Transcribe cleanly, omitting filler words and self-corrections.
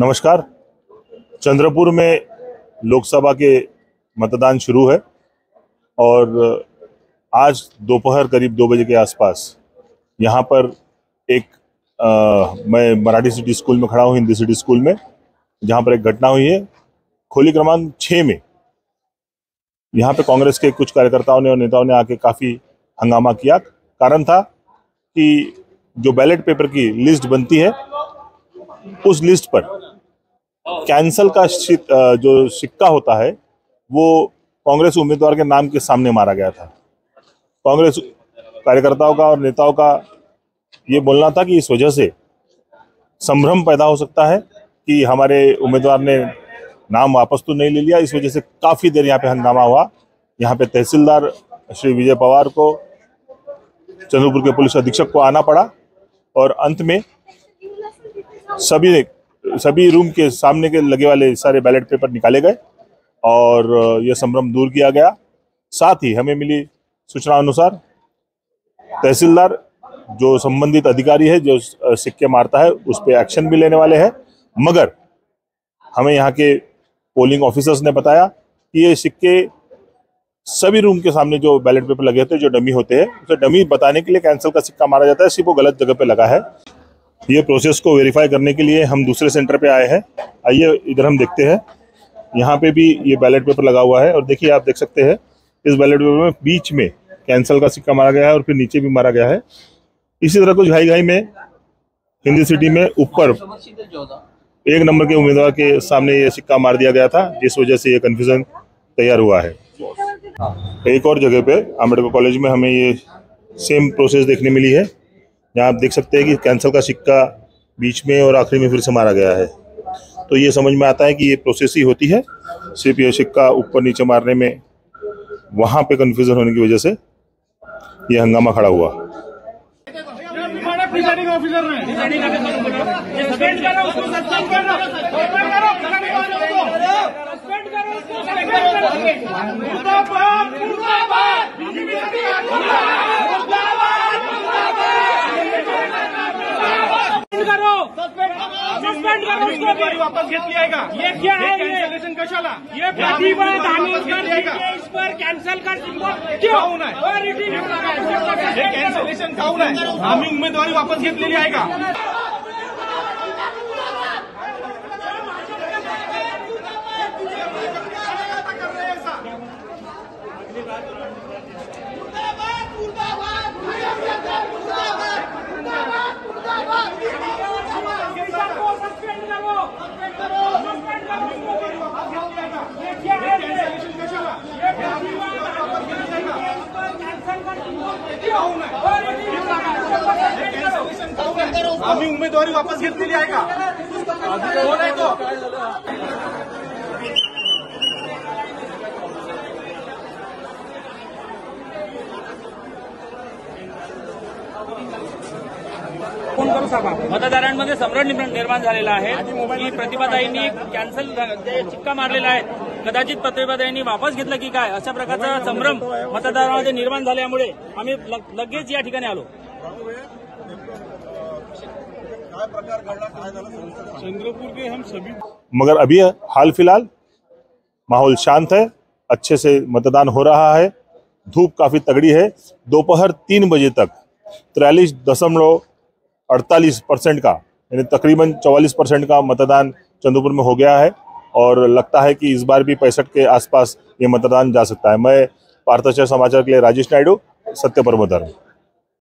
नमस्कार। चंद्रपुर में लोकसभा के मतदान शुरू है और आज दोपहर करीब 2 बजे के आसपास यहाँ पर मैं मराठी सिटी स्कूल में खड़ा हूँ, हिंदी सिटी स्कूल में, जहाँ पर एक घटना हुई है। खोली क्रमांक 6 में यहाँ पे कांग्रेस के कुछ कार्यकर्ताओं ने और नेताओं ने आके काफ़ी हंगामा किया। कारण था कि जो बैलेट पेपर की लिस्ट बनती है उस लिस्ट पर कैंसल का जो सिक्का होता है वो कांग्रेस उम्मीदवार के नाम के सामने मारा गया था। कांग्रेस कार्यकर्ताओं का और नेताओं का ये बोलना था कि इस वजह से संभ्रम पैदा हो सकता है कि हमारे उम्मीदवार ने नाम वापस तो नहीं ले लिया। इस वजह से काफ़ी देर यहाँ पे हंगामा हुआ। यहाँ पे तहसीलदार श्री विजय पवार को, चंद्रपुर के पुलिस अधीक्षक को आना पड़ा और अंत में सभी रूम के सामने के लगे वाले सारे बैलेट पेपर निकाले गए और यह संभ्रम दूर किया गया। साथ ही हमें मिली सूचना अनुसार तहसीलदार जो संबंधित अधिकारी है जो सिक्के मारता है उस पर एक्शन भी लेने वाले हैं, मगर हमें यहाँ के पोलिंग ऑफिसर्स ने बताया कि ये सिक्के सभी रूम के सामने जो बैलेट पेपर लगे होते हैं, जो डमी होते हैं, उसे डमी बताने के लिए कैंसिल का सिक्का मारा जाता है, सिर्फ वो गलत जगह पे लगा है। ये प्रोसेस को वेरीफाई करने के लिए हम दूसरे सेंटर पे आए हैं। आइए इधर हम देखते हैं। यहाँ पे भी ये बैलेट पेपर लगा हुआ है और देखिए, आप देख सकते हैं इस बैलेट पेपर में बीच में कैंसिल का सिक्का मारा गया है और फिर नीचे भी मारा गया है। इसी तरह कुछ घाई में हिंदी सिटी में ऊपर 1 नंबर के उम्मीदवार के सामने ये सिक्का मार दिया गया था, जिस वजह से ये कन्फ्यूजन तैयार हुआ है। एक और जगह पे अम्बेडकर कॉलेज में हमें ये सेम प्रोसेस देखने मिली है। यहाँ आप देख सकते हैं कि कैंसिल का सिक्का बीच में और आखिरी में फिर से मारा गया है। तो ये समझ में आता है कि ये प्रोसेस ही होती है। सिर्फ ये सिक्का ऊपर नीचे मारने में वहाँ पे कन्फ्यूजन होने की वजह से ये हंगामा खड़ा हुआ। वापस घेतली आहे का? ये क्या है? कैंसलेशन कशाला? ये प्रतिबंध इस पर कैंसल कर क्यों नाही? हे कैंसलेशन काऊन आहे? आम्ही उमेदवारी वापस घेतलेली आहे का? आम्ही उमेदवारी वापस घेतलेली आहे का? कोण आहे तो? मतदारांमध्ये संभ्रम निर्माण झालेला आहे की प्रतिभाताईंनी कॅन्सल चिक्का मारलेला आहे, कदाचित प्रतिभाताईंनी वापस घेतलं की काय, अशा प्रकारचा संभ्रम मतदारांमध्ये निर्माण झाल्यामुळे आम्ही लगेच या ठिकाणी आलो। चंद्रपुर के हम सभी, मगर अभी हाल फिलहाल माहौल शांत है, अच्छे से मतदान हो रहा है। धूप काफी तगड़ी है। दोपहर 3 बजे तक 43.48% का, यानी तकरीबन 44% का मतदान चंद्रपुर में हो गया है और लगता है कि इस बार भी 65 के आसपास ये मतदान जा सकता है। मैं पार्थचर समाचार के लिए राजेश नायडू, सत्य परमोधर।